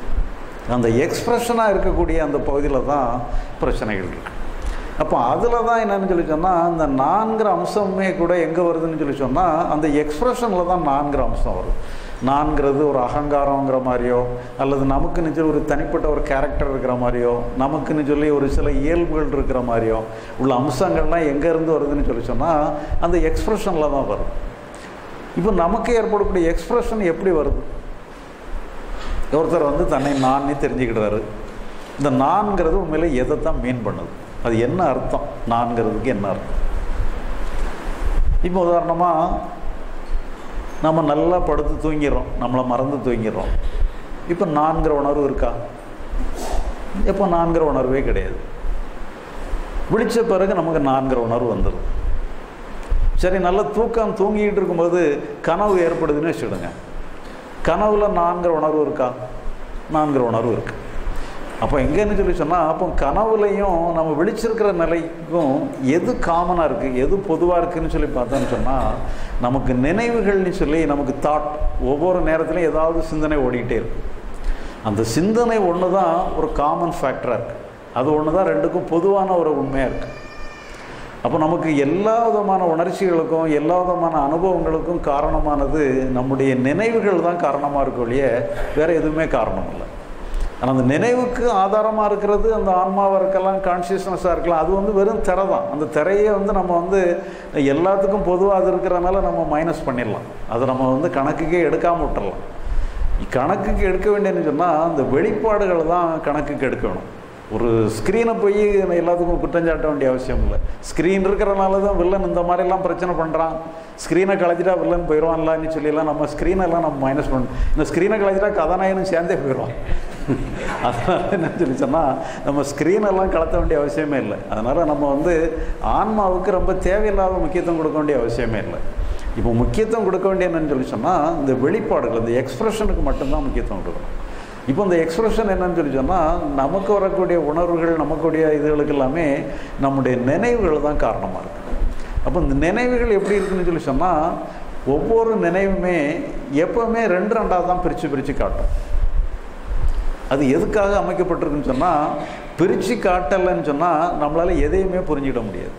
அந்த எக்ஸ்ப்ரெஷனாக இருக்கக்கூடிய அந்த பகுதியில் தான் பிரச்சனைகள் இருக்குது. அப்போ அதில் தான் என்னென்னு சொல்லி சொன்னால், அந்த நான்கிற அம்சமே கூட எங்கே வருதுன்னு சொல்லி சொன்னால், அந்த எக்ஸ்ப்ரெஷனில் தான் நான்கிற அம்சம் வரும். நான்கிறது ஒரு அகங்காரங்கிற மாதிரியோ, அல்லது நமக்குன்னு சொல்லி ஒரு தனிப்பட்ட ஒரு கேரக்டர் இருக்கிற மாதிரியோ, நமக்குன்னு சொல்லி ஒரு சில இயல்புகள் இருக்கிற மாதிரியோ உள்ள அம்சங்கள்லாம் எங்கேருந்து வருதுன்னு சொல்லி சொன்னால் அந்த எக்ஸ்ப்ரெஷனில் தான் வரும். இப்போ நமக்கு ஏற்படக்கூடிய எக்ஸ்ப்ரெஷன் எப்படி வருது? ஒருத்தர் தன்னை நானே தெரிஞ்சுக்கிடுறாரு. இந்த நான்கிறது உண்மையிலே எதை தான் மீன் பண்ணுது? அது என்ன அர்த்தம்? நான்கிறதுக்கு என்ன அர்த்தம்? இப்போ உதாரணமாக நம்ம நல்லா படுத்து தூங்கிடுறோம், நம்மளை மறந்து தூங்கிடுறோம். இப்போ நான்கிற உணர்வு இருக்கா? எப்போ நான்கிற உணர்வே கிடையாது. விழித்த பிறகு நமக்கு நான்கிற உணர்வு வந்துடும். சரி, நல்ல தூக்கம் தூங்கிக்கிட்டு இருக்கும்போது கனவு ஏற்படுதுன்னு வச்சுடுங்க. கனவுல நான்கிற உணர்வு இருக்கா? நான்கிற உணர்வு இருக்குது. அப்போ எங்கேன்னு சொல்லி சொன்னால், அப்போ கனவுலையும் நம்ம விழிச்சிருக்கிற நிலைக்கும் எது காமனாக இருக்குது, எது பொதுவாக இருக்குதுன்னு சொல்லி பார்த்தோன்னு சொன்னால், நமக்கு நினைவுகள்னு சொல்லி நமக்கு தாட் ஒவ்வொரு நேரத்துலையும் ஏதாவது சிந்தனை ஓடிக்கிட்டே இருக்கும். அந்த சிந்தனை ஒன்று தான் ஒரு காமன் ஃபேக்டராக இருக்குது. அது ஒன்று தான் ரெண்டுக்கும் பொதுவான ஒரு உண்மையாக இருக்குது. அப்போ நமக்கு எல்லா விதமான உணர்ச்சிகளுக்கும் எல்லா விதமான அனுபவங்களுக்கும் காரணமானது நம்முடைய நினைவுகள் தான் காரணமாக இருக்க ஒழிய வேறு எதுவுமே காரணம் இல்லை. ஆனால் அந்த நினைவுக்கு ஆதாரமாக இருக்கிறது அந்த ஆன்மாவாக இருக்கலாம், கான்ஷியஸ்னஸாக இருக்கலாம். அது வெறும் திரை தான். அந்த திரையை நம்ம எல்லாத்துக்கும் பொதுவாக அது இருக்கிறனால நம்ம மைனஸ் பண்ணிடலாம். அதை நம்ம கணக்குக்கே எடுக்காமல் விட்டுடலாம். கணக்குக்கு எடுக்க வேண்டியன்னு சொன்னால் அந்த வெளிப்பாடுகள் தான் கணக்குக்கு எடுக்கணும். ஒரு ஸ்க்ரீனை போய் எல்லாத்துக்கும் குற்றஞ்சாட்ட வேண்டிய அவசியம் இல்லை. ஸ்க்ரீன் இருக்கிறனால தான் வில்லன் இந்த மாதிரிலாம் பிரச்சனை பண்ணுறான். ஸ்க்ரீனை கலைச்சிட்டா வில்லன் போயிடுவான்லான்னு சொல்லிடலாம். நம்ம ஸ்க்ரீனெல்லாம் நம்ம மைனஸ் பண்ணணும். இந்த ஸ்க்ரீனை கலைச்சிட்டா கதாநாயகனும் சேர்ந்தே போயிடுவான். அதனால் என்ன சொல்லி சொன்னால், நம்ம ஸ்க்ரீனெல்லாம் கலத்த வேண்டிய அவசியமே இல்லை. அதனால் நம்ம ஆன்மாவுக்கு ரொம்ப தேவையில்லாத முக்கியத்துவம் கொடுக்க வேண்டிய அவசியமே இல்லை. இப்போ முக்கியத்துவம் கொடுக்க வேண்டிய என்னன்னு சொல்லி சொன்னால், இந்த வெளிப்பாடுகள், இந்த எக்ஸ்ப்ரெஷனுக்கு மட்டும்தான் முக்கியத்துவம் கொடுக்கணும். இப்போ இந்த எக்ஸ்ப்ரெஷன் என்னன்னு சொல்லி சொன்னால், நமக்கு வரக்கூடிய உணர்வுகள், நமக்குடைய இதுகளுக்கு எல்லாமே நம்முடைய நினைவுகள் தான் காரணமாக இருக்குது. அப்போ இந்த நினைவுகள் எப்படி இருக்குதுன்னு சொல்லி சொன்னால், ஒவ்வொரு நினைவுமே எப்போவுமே ரெண்டாக தான் பிரித்து காட்டும். அது எதுக்காக அமைக்கப்பட்டிருக்குன்னு சொன்னால், பிரித்து காட்டலைன்னு சொன்னால் நம்மளால் எதையுமே புரிஞ்சிட முடியாது.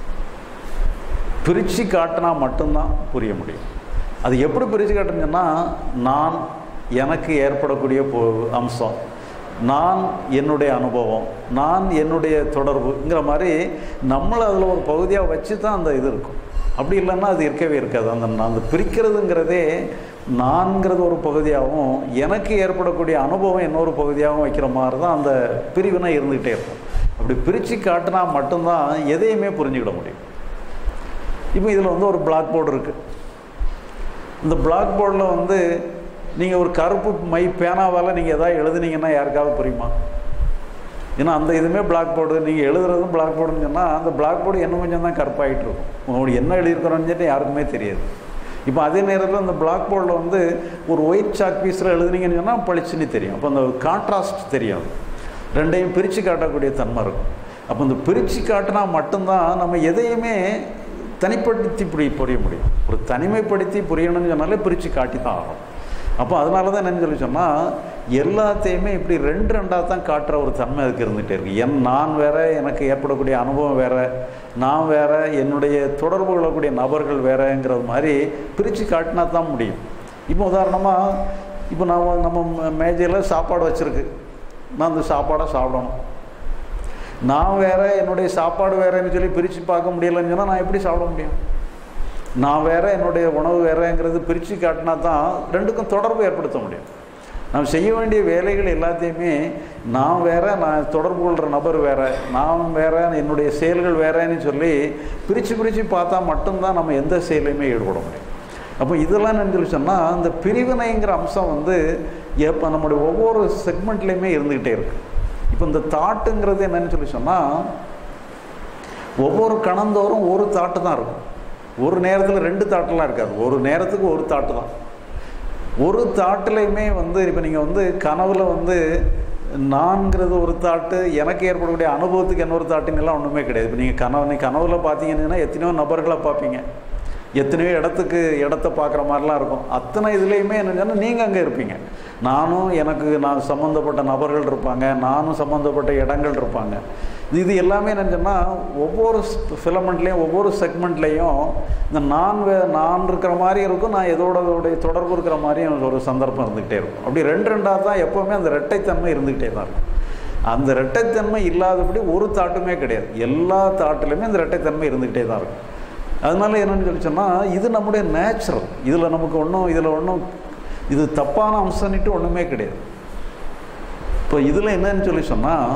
பிரித்து காட்டினா மட்டும்தான் புரிய முடியும். அது எப்படி பிரித்து காட்டுன்னு சொன்னால், நான் எனக்கு ஏற்படக்கூடிய அம்சம், நான் என்னுடைய அனுபவம், நான் என்னுடைய தொடர்புங்கிற மாதிரி நம்மளை அதில் ஒரு பகுதியாக வச்சு தான் அந்த இது இருக்கும். அப்படி இல்லைன்னா அது இருக்கவே இருக்காது. அந்த பிரிக்கிறதுங்கிறதே நான்கிறது ஒரு பகுதியாகவும் எனக்கு ஏற்படக்கூடிய அனுபவம் இன்னொரு பகுதியாகவும் வைக்கிற மாதிரி தான் அந்த பிரிவினை இருந்துக்கிட்டே இருக்கும். அப்படி பிரித்து காட்டினா மட்டும்தான் எதையுமே புரிஞ்சுக்கிட முடியும். இப்போ இதில் வந்து ஒரு பிளாக் போர்டு இருக்குது. இந்த பிளாக் போர்டில் வந்து நீங்கள் ஒரு கருப்பு மை பேனாவால் நீங்கள் எதாவது எழுதுனீங்கன்னா யாருக்காவது புரியுமா? ஏன்னா அந்த இதுவுமே பிளாக் போர்டு, நீங்கள் எழுதுறதும் பிளாக் போர்டுன்னு சொன்னால் அந்த பிளாக் போர்டு என்ன கொஞ்சம் தான் கருப்பாகிட்டு இருக்கும். உங்களுக்கு என்ன எழுதியிருக்கிறோன்னு சொல்லிட்டு யாருக்குமே தெரியாது. இப்போ அதே நேரத்தில் அந்த பிளாக் போர்டில் வந்து ஒரு ஒயிட் சாக் பீஸில் எழுதுனீங்கன்னு சொன்னால் பளிச்சுன்னு தெரியும். அப்போ அந்த கான்ட்ராஸ்ட் தெரியும். ரெண்டையும் பிரித்து காட்டக்கூடிய தன்மை இருக்கும். அப்போ இந்த பிரித்து காட்டினா மட்டும்தான் நம்ம எதையுமே தனிப்படுத்தி புரிய முடியும். ஒரு தனிமைப்படுத்தி புரியணும்னு சொன்னாலே பிரித்து காட்டி தான் ஆகும். அப்போ அதனால தான் என்னன்னு சொல்லி சொன்னால், எல்லாத்தையுமே இப்படி ரெண்டாக தான் காட்டுற ஒரு தன்மை அதுக்கு இருந்துகிட்டே இருக்குது. நான் வேறு, எனக்கு ஏற்படக்கூடிய அனுபவம் வேறு, நான் வேறு, என்னுடைய தொடர்பு கொள்ளக்கூடிய நபர்கள் வேறுங்கிறது மாதிரி பிரித்து காட்டினா தான் முடியும். இப்போ உதாரணமாக, இப்போ நம்ம மேஜையில் சாப்பாடு வச்சுருக்கு, நான் அந்த சாப்பாடை சாப்பிடணும். நான் வேறு, என்னுடைய சாப்பாடு வேறுன்னு சொல்லி பிரித்து பார்க்க முடியலைன்னு சொன்னால் நான் எப்படி சாப்பிட முடியும்? நான் வேறு, என்னுடைய உணவு வேறுங்கிறது பிரித்து காட்டினா தான் ரெண்டுக்கும் தொடர்பு ஏற்படுத்த முடியும். நாம் செய்ய வேண்டிய வேலைகள் எல்லாத்தையுமே நான் வேறு, நான் தொடர்பு கொள்கிற நபர் வேறு, நான் வேறு, என்னுடைய செயல்கள் வேறேன்னு சொல்லி பிரித்து பார்த்தா மட்டும்தான் நம்ம எந்த செயலையுமே ஈடுபட முடியும். அப்போ இதெல்லாம் என்ன சொல்லி சொன்னால், இந்த பிரிவினைங்கிற அம்சம் வந்து எப்போ நம்முடைய ஒவ்வொரு செக்மெண்ட்லேயுமே இருந்துக்கிட்டே இருக்குது. இப்போ இந்த தாட்டுங்கிறது என்னன்னு சொல்லி சொன்னால், ஒவ்வொரு கணந்தோறும் ஒரு தாட்டு தான் இருக்கும். ஒரு நேரத்தில் 2 தாட்டெலாம் இருக்காது. ஒரு நேரத்துக்கு ஒரு தாட்டு தான். ஒரு தாட்டிலையுமே வந்து இப்போ நீங்கள் வந்து கனவில் வந்து நான்கிறது ஒரு தாட்டு, எனக்கு ஏற்படக்கூடிய அனுபவத்துக்கு இன்னொரு தாட்டுங்கெல்லாம் ஒன்றுமே கிடையாது. இப்போ நீங்கள் கனவில் பார்த்தீங்கன்னா எத்தனையோ நபர்களை பார்ப்பீங்க, எத்தனையோ இடத்த பார்க்குற மாதிரிலாம் இருக்கும். அத்தனை இதுலேயுமே என்னென்னா நீங்கள் அங்கே இருப்பீங்க. நான் சம்மந்தப்பட்ட நபர்கள் இருப்பாங்க, நானும் சம்மந்தப்பட்ட இடங்கள் இருப்பாங்க. இது எல்லாமே என்னன்னு சொன்னால், ஒவ்வொரு ஃபிலமெண்ட்லேயும் ஒவ்வொரு செக்மெண்ட்லேயும் இந்த நான் இருக்கிற மாதிரி இருக்கும், நான் இதோடைய தொடர்பு இருக்கிற மாதிரியும் ஒரு சந்தர்ப்பம் இருந்துகிட்டே இருக்கும். அப்படி ரெண்டாக தான் எப்போவுமே அந்த இரட்டைத்தன்மை இருந்துக்கிட்டே தான் இருக்கும். அந்த இரட்டைத்தன்மை இல்லாதபடி ஒரு தாட்டுமே கிடையாது. எல்லா தாட்டிலுமே அந்த இரட்டைத்தன்மை இருந்துக்கிட்டே தான் இருக்கும். அதனால என்னென்னு சொல்லி சொன்னால், இது நம்முடைய நேச்சுரல். இதில் நமக்கு இது தப்பான அம்சம்னுட்டு ஒன்றுமே கிடையாது. இப்போ இதில் என்னன்னு சொல்லி சொன்னால்,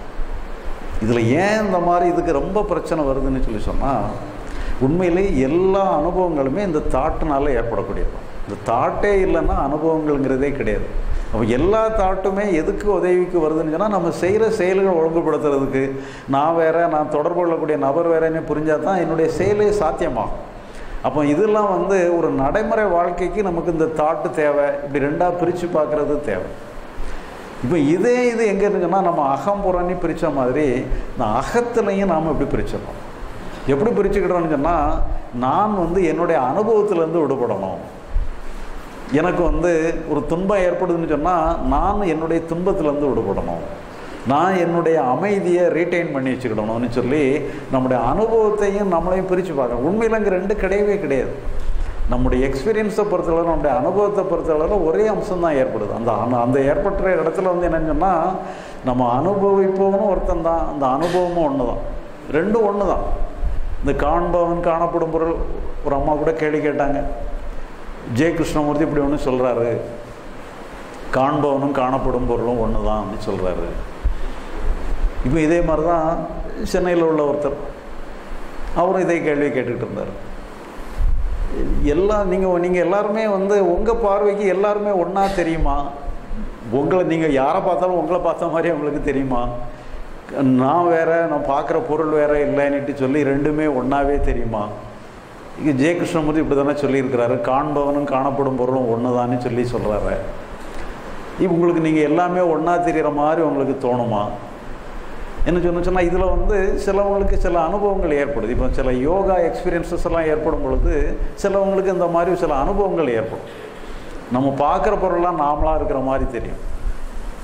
இதில் ஏன் இந்த மாதிரி இதுக்கு ரொம்ப பிரச்சனை வருதுன்னு சொல்லி சொன்னால், உண்மையிலே எல்லா அனுபவங்களுமே இந்த தாட்டுனால ஏற்படக்கூடியது. இந்த தாட்டே இல்லைன்னா அனுபவங்கள்ங்கிறதே கிடையாது. அப்போ எல்லா தாட்டுமே எதுக்கு உதவிக்கு வருதுன்னு சொன்னால், நம்ம செய்கிற செயல்களை ஒழுங்குபடுத்துறதுக்கு. நான் வேறு, நான் தொடர்பு கொள்ளக்கூடிய நபர் வேறேன்னு புரிஞ்சால் தான் என்னுடைய செயலே சாத்தியமாகும். அப்போ இதெல்லாம் வந்து ஒரு நடைமுறை வாழ்க்கைக்கு நமக்கு இந்த தாட்டு தேவை. இப்படி ரெண்டாக பிரித்து பார்க்குறது தேவை. இப்போ இது எங்கே இருந்துச்சுன்னா, நம்ம அகம் புறன்னு பிரித்த மாதிரி இந்த அகத்துலையும் நாம் எப்படி பிரிச்சிடணும். எப்படி பிரிச்சுக்கிட்டோம்னு சொன்னால், நான் வந்து என்னுடைய அனுபவத்திலேருந்து விடுபடணும். எனக்கு வந்து ஒரு துன்பம் ஏற்படுதுன்னு சொன்னால், நான் என்னுடைய துன்பத்திலேருந்து விடுபடணும். நான் என்னுடைய அமைதியை ரீட்டைன் பண்ணி வச்சுக்கிடணும்னு சொல்லி நம்முடைய அனுபவத்தையும் நம்மளையும் பிரித்து பார்க்கணும். உண்மையில் அங்கே 2 கிடையவே கிடையாது. நம்முடைய எக்ஸ்பீரியன்ஸை பொறுத்தளவு, நம்முடைய அனுபவத்தை பொறுத்தளவு ஒரே அம்சம் தான் ஏற்படுது. அந்த ஏற்பட்ட இடத்துல வந்து என்னன்னு சொன்னால், நம்ம அனுபவிப்பவனும் ஒருத்தன் தான், அந்த அனுபவமும் ஒன்று தான். ரெண்டும் ஒன்று தான். இந்த காண்பவன் காணப்படும் பொருள், ஒரு அம்மா கூட கேள்வி கேட்டாங்க. ஜெய கிருஷ்ணமூர்த்தி இப்படி ஒன்று சொல்கிறாரு, காண்பவனும் காணப்படும் பொருளும் ஒன்று தான் அப்படின்னு சொல்கிறாரு. இப்போ இதே மாதிரி தான் சென்னையில் உள்ள ஒருத்தர், அவரும் இதே கேள்வி கேட்டுக்கிட்டு இருந்தார். நீங்கள் எல்லாருமே வந்து உங்கள் பார்வைக்கு எல்லாருமே ஒன்றா தெரியுமா? நீங்கள் யாரை பார்த்தாலும் உங்களை பார்த்த மாதிரி உங்களுக்கு தெரியுமா? நான் வேறு, நான் பார்க்குற பொருள் வேறு இல்லைன்னுட்டு சொல்லி ரெண்டுமே ஒன்றாவே தெரியுமா? இங்கே ஜெய கிருஷ்ணமூர்த்தி இப்படி தானே சொல்லியிருக்கிறாரு, காண்பவனும் காணப்படும் பொருளும் ஒன்று தானே சொல்கிறாரு. இப்போ உங்களுக்கு நீங்கள் எல்லாமே ஒன்றா தெரிகிற மாதிரி உங்களுக்கு தோணுமா? என்ன சொன்னால், இதில் வந்து சிலவங்களுக்கு சில அனுபவங்கள் ஏற்படுது. இப்போ சில யோகா எக்ஸ்பீரியன்ஸஸ் எல்லாம் ஏற்படும் பொழுது சிலவங்களுக்கு இந்த மாதிரி சில அனுபவங்கள் ஏற்படும். நம்ம பார்க்குற பொருள்லாம் நாமளாக இருக்கிற மாதிரி தெரியும்.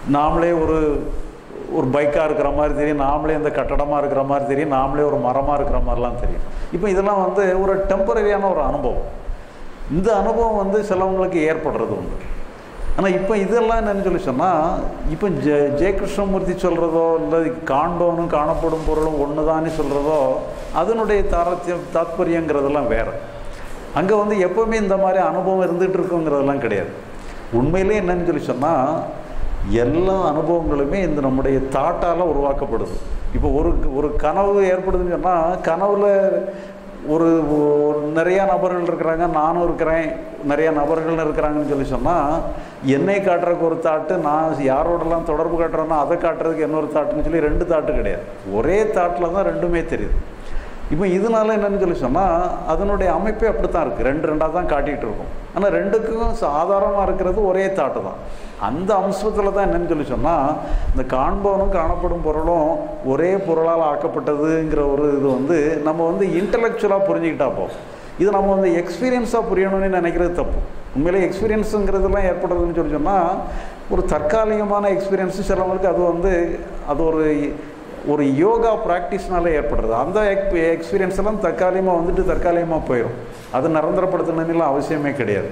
நாமளே ஒரு பைக்காக இருக்கிற மாதிரி தெரியும், நாமளே அந்த கட்டடமாக இருக்கிற மாதிரி தெரியும், நாமளே ஒரு மரமாக இருக்கிற மாதிரிலாம் தெரியும். இப்போ இதெல்லாம் வந்து ஒரு டெம்பரரியான ஒரு அனுபவம். இந்த அனுபவம் வந்து சிலவங்களுக்கு ஏற்படுறது உண்டு. ஆனால் இப்போ இதெல்லாம் என்னன்னு சொல்லி சொன்னால், இப்போ ஜெய கிருஷ்ணமூர்த்தி சொல்கிறதோ இல்லை காண்பவனும் காணப்படும் பொருளும் ஒன்று தானே சொல்கிறதோ அதனுடைய தாத்பரியங்கிறதெல்லாம் வேறு. அங்கே வந்து எப்போவுமே இந்த மாதிரி அனுபவம் இருந்துகிட்டு இருக்குங்கிறதெல்லாம் கிடையாது. உண்மையிலே என்னன்னு சொல்லி சொன்னால், எல்லா அனுபவங்களுமே இந்த நம்முடைய தாட்டால் உருவாக்கப்படுது. இப்போ ஒரு கனவு ஏற்படுதுன்னு சொன்னால், கனவில் ஒரு நிறையா நபர்கள் இருக்கிறாங்க, நானும் இருக்கிறேன், நிறையா நபர்கள் இருக்கிறாங்கன்னு சொல்லி சொன்னால், என்னை காட்டுறதுக்கு ஒரு தாட்டு, நான் யாரோடலாம் தொடர்பு காட்டுறேன்னா அதை காட்டுறதுக்கு இன்னொரு தாட்டுன்னு சொல்லி 2 தாட்டு கிடையாது. ஒரே தாட்டில் தான் ரெண்டுமே தெரியுது. இப்போ இதனால என்னன்னு சொல்லி சொன்னால், அதனுடைய அமைப்பே அப்படி தான் இருக்குது. 2 தான் காட்டிகிட்டு இருக்கும். ஆனால் 2க்கும் ஆதாரமாக இருக்கிறது ஒரே தாட்டு தான். அந்த அம்சத்தில் தான் என்னன்னு சொல்லி சொன்னால், இந்த காண்பவனும் காணப்படும் பொருளும் ஒரே பொருளால் ஆக்கப்பட்டதுங்கிற ஒரு இது வந்து நம்ம வந்து இன்டலெக்சுவலாக புரிஞ்சுக்கிட்டா போகும். இது நம்ம வந்து எக்ஸ்பீரியன்ஸாக புரியணும்னு நினைக்கிறது தப்பு. உண்மையிலே எக்ஸ்பீரியன்ஸுங்கிறதுலாம் ஏற்படுறதுன்னு சொல்லி சொன்னால், ஒரு தற்காலிகமான எக்ஸ்பீரியன்ஸு சிலவங்களுக்கு அது வந்து அது ஒரு யோகா ப்ராக்டிஸ்னால ஏற்படுறது. அந்த எக்ஸ்பீரியன்ஸ் எல்லாம் தற்காலிகமாக வந்துட்டு தற்காலிகமாக போயிடும். அது நிரந்தரப்படுத்தணும்னுலாம் அவசியமே கிடையாது.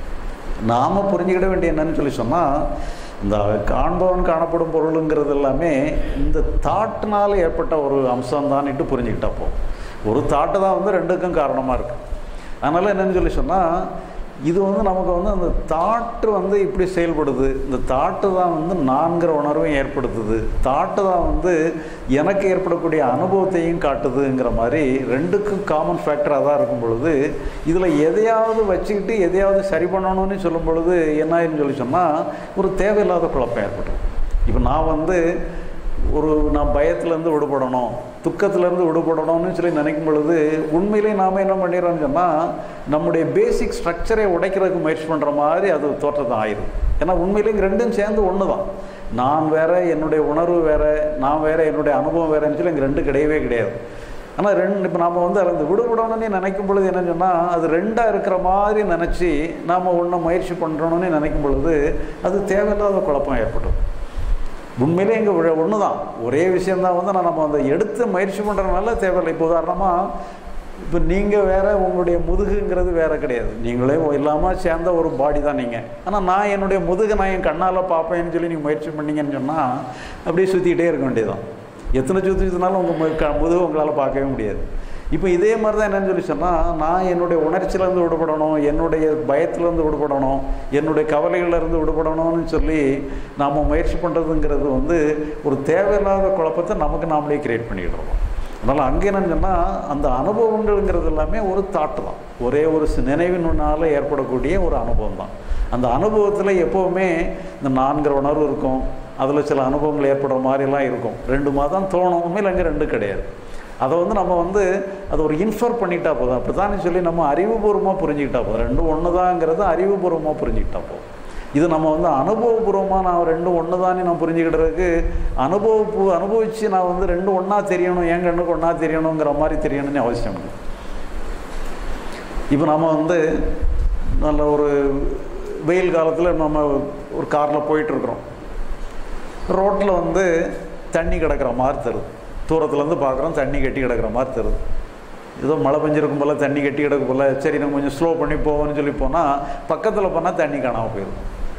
நாம் புரிஞ்சுக்கிட வேண்டிய என்னன்னு சொல்லி சொன்னால், இந்த காண்பவன் காணப்படும் பொருளுங்கிறது எல்லாமே இந்த தாட்டினால் ஏற்பட்ட ஒரு அம்சம் தான்ட்டு புரிஞ்சுக்கிட்டா போகும். ஒரு தாட்டு தான் வந்து 2க்கும் காரணமாக இருக்குது. அதனால் என்னன்னு சொல்லி சொன்னால், இது வந்து நமக்கு வந்து அந்த தாட்டு வந்து இப்படி செயல்படுது, இந்த தாட்டு தான் வந்து நான்கிற உணர்வையும் ஏற்படுத்துது, தாட்டு தான் வந்து எனக்கு ஏற்படக்கூடிய அனுபவத்தையும் காட்டுதுங்கிற மாதிரி 2க்கும் காமன் ஃபேக்டராக தான் இருக்கும் பொழுது, இதில் எதையாவது வச்சுக்கிட்டு எதையாவது சரி பண்ணணும்னு சொல்லும் பொழுது என்னாயின்னு சொல்லி சொன்னால், ஒரு தேவையில்லாத குழப்பம் ஏற்படும். இப்போ நான் பயத்துலேருந்து விடுபடணும், துக்கத்துலேருந்து விடுபடணும்னு சொல்லி நினைக்கும் பொழுது உண்மையிலே நாம் என்ன பண்ணிடுறோம்னு சொன்னால், நம்முடைய பேசிக் ஸ்ட்ரக்சரை உடைக்கிறதுக்கு முயற்சி பண்ணுற மாதிரி அது தோற்றத்தை ஆயிடும். ஏன்னா உண்மையிலே 2ம் சேர்ந்து ஒன்று தான். நான் வேறு, என்னுடைய உணர்வு வேறு, நான் வேறு, என்னுடைய அனுபவம் வேறுன்னு சொல்லி இங்கே 2 கிடையவே கிடையாது. ஆனால் இப்போ நாம் வந்து அதில் விடுபடணும்னு நினைக்கும் பொழுது என்னன்னு சொன்னால், அது 2ஆக இருக்கிற மாதிரி நினச்சி நாம் ஒன்று முயற்சி பண்ணுறோன்னு நினைக்கும் பொழுது அது தேவையில்லாத குழப்பம் ஏற்படும். உண்மையிலே இங்கே ஒன்று தான், ஒரே விஷயந்தான் வந்து நம்ம அந்த எடுத்து முயற்சி பண்ணுறதுனால தேவையில்லை. இப்போ உதாரணமாக, இப்போ நீங்கள் வேறு, உங்களுடைய முதுகுங்கிறது வேறு கிடையாது. நீங்களே இல்லாமல் சேர்ந்த ஒரு பாடி தான் நீங்கள். ஆனால் நான் என்னுடைய முதுகை நான் என் கண்ணால் பார்ப்பேன்னு சொல்லி நீங்கள் முயற்சி பண்ணிங்கன்னு சொன்னால் அப்படியே சுற்றிக்கிட்டே இருக்க வேண்டியதுதான். எத்தனை சுற்றினாலும் உங்கள் முதுகு உங்களால் பார்க்கவே முடியாது. இப்போ இதே மாதிரி தான் என்னன்னு சொல்லி சொன்னால், நான் என்னுடைய உணர்ச்சியிலேருந்து விடுபடணும், என்னுடைய பயத்திலேருந்து விடுபடணும், என்னுடைய கவலைகளிலேருந்து விடுபடணும்னு சொல்லி நாம் முயற்சி பண்ணுறதுங்கிறது வந்து ஒரு தேவையில்லாத குழப்பத்தை நமக்கு நாமளே கிரியேட் பண்ணிடுறோம். அதனால் அங்கே என்னன்னு சொன்னால், அந்த அனுபவங்கள்ங்கிறது எல்லாமே ஒரு தாட்டு தான், ஒரே ஒரு நினைவினால் ஏற்படக்கூடிய ஒரு அனுபவம் தான். அந்த அனுபவத்தில் எப்போவுமே இந்த 4 உணர்வு இருக்கும், அதில் சில அனுபவங்கள் ஏற்படுற மாதிரிலாம் இருக்கும். 2 மாதிரி தான் தோணும். உண்மையில் அங்கே 2 கிடையாது. அதை வந்து நம்ம வந்து அதை ஒரு இன்ஃபர் பண்ணிட்டா போதும். அப்படி தான் சொல்லி நம்ம அறிவுபூர்வமாக புரிஞ்சுக்கிட்டா போதும். 2 ஒன்று தாங்கிறத அறிவுபூர்வமாக புரிஞ்சுக்கிட்டா போதும். இது நம்ம வந்து அனுபவபூர்வமாக நான் 2 ஒன்று தானே நான் புரிஞ்சுக்கிட்டதுக்கு அனுபவித்து நான் வந்து 2 ஒன்றா தெரியணும், என் கண்ணுக்கு ஒன்றா தெரியணுங்கிற மாதிரி தெரியணும்னு அவசியம் இல்லை. இப்போ நம்ம வந்து நல்ல ஒரு வெயில் காலத்தில் நம்ம ஒரு காரில் போயிட்டுருக்குறோம். ரோட்டில் வந்து தண்ணி கிடக்கிற மாதிரி தருது. தூரத்துலேருந்து பார்க்குறோம், தண்ணி கட்டி கிடக்கிற மாதிரி தருது. ஏதோ மழை பெஞ்சிருக்கும் போல் தண்ணி கட்டி கிடக்கு போல், சரி நம்ம கொஞ்சம் ஸ்லோ பண்ணி போவோம்னு சொல்லி போனால் பக்கத்தில் போனால் தண்ணி காணாமல் போயிடும்.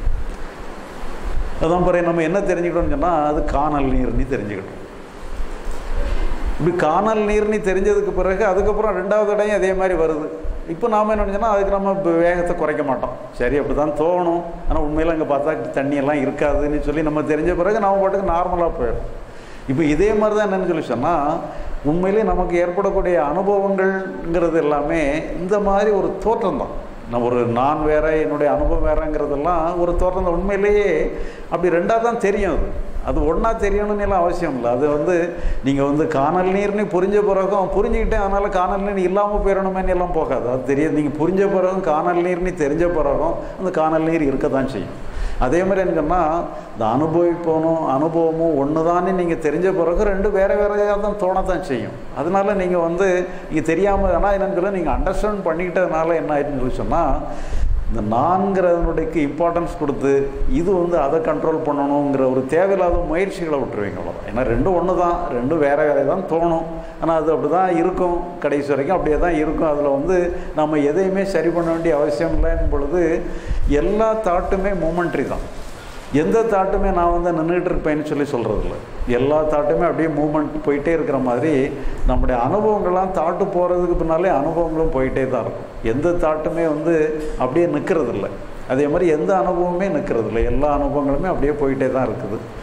அதான் பிறகு நம்ம என்ன தெரிஞ்சுக்கிட்டோம்னு சொன்னால், அது காணல் நீர்னு தெரிஞ்சுக்கிட்டோம். இப்படி காணல் நீர்னு தெரிஞ்சதுக்கு பிறகு அதுக்கப்புறம் 2வது தடையும் அதே மாதிரி வருது. இப்போ நாம் என்ன சொன்னால், அதுக்கு நம்ம வேகத்தை குறைக்க மாட்டோம். சரி அப்படி தான் தோணும், ஆனால் உண்மையில் அங்கே பார்த்தா தண்ணியெல்லாம் இருக்காதுன்னு சொல்லி நம்ம தெரிஞ்ச பிறகு நம்ம பாட்டுக்கு நார்மலாக போயிடும். இப்போ இதே மாதிரி தான் என்னென்னு சொல்லி சொன்னால், உண்மையிலே நமக்கு ஏற்படக்கூடிய அனுபவங்கள்ங்கிறது எல்லாமே இந்த மாதிரி ஒரு தோற்றம் தான். நான் நான் வேறு, என்னுடைய அனுபவம் வேறுங்கிறதெல்லாம் ஒரு தோற்றம் தான். உண்மையிலேயே அப்படி 2ஆக தான் தெரியும். அது ஒன்றா தெரியணும்னு எல்லாம் அவசியம் இல்லை. அது வந்து நீங்கள் வந்து காணல் நீர்னு புரிஞ்ச பிறகும் புரிஞ்சுக்கிட்டேன், அதனால் காணல் நீர் இல்லாமல் போயிடணுமேனு எல்லாம் போகாது. அது தெரியாது. நீங்கள் புரிஞ்ச பிறகும் காணல் நீர்னு தெரிஞ்ச பிறகும் அந்த காணல் நீர் இருக்க தான் செய்யும். அதே மாதிரி என்ன சொன்னால், இந்த அனுபவமும் ஒன்று தானே நீங்கள் தெரிஞ்ச பிறகு 2 வேறு வேறையாக தான் தோணத்தான் செய்யும். அதனால நீங்கள் வந்து நீங்கள் தெரியாமல், ஆனால் என்னன்னு சொல்ல நீங்கள் அண்டர்ஸ்டாண்ட் பண்ணிக்கிட்டதுனால என்ன ஆயிடுன்னு சொல்லி சொன்னால், இந்த நான்கிறதனுடையக்கு இம்பார்ட்டன்ஸ் கொடுத்து இது வந்து அதை கண்ட்ரோல் பண்ணணுங்கிற ஒரு தேவையில்லாத முயற்சிகளை விட்டுருவீங்க. அவ்வளோதான். ஏன்னா ரெண்டும் ஒன்று தான், ரெண்டும் வேறு வேறு தான் தோணும். ஆனால் அது அப்படி தான் இருக்கும், கடைசி வரைக்கும் அப்படியே தான் இருக்கும். அதில் வந்து நம்ம எதையுமே சரி பண்ண வேண்டிய அவசியம் இல்லைன்னு பொழுது எல்லா தாட்டுமே மூமெண்ட்ரி தான். எந்த தாட்டுமே நான் வந்து நின்றுட்டு இருப்பேன்னு சொல்லி சொல்கிறதில்ல. எல்லா தாட்டுமே அப்படியே மூமெண்ட் போயிட்டே இருக்கிற மாதிரி நம்முடைய அனுபவங்கள்லாம் தாட்டு போகிறதுக்கு பின்னாலே அனுபவங்களும் போயிட்டே தான் இருக்கும். எந்த தாட்டுமே வந்து அப்படியே நிற்கிறதில்ல. அதே மாதிரி எந்த அனுபவமே நிற்கிறதில்ல. எல்லா அனுபவங்களுமே அப்படியே போயிட்டே தான் இருக்குது.